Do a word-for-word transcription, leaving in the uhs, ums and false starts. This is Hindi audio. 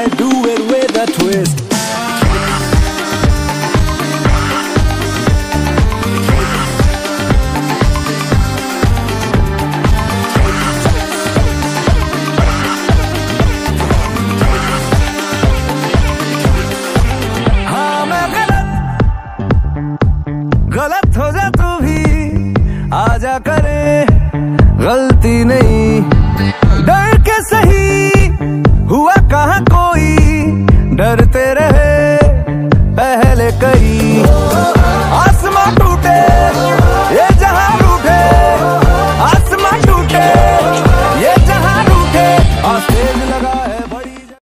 I do it with a twist. हाँ मैं गलत गलत हो जा तू भी, आजा करे गलती नहीं, डर के सही हुआ कहाँ कोई, डरते रहे पहले कई।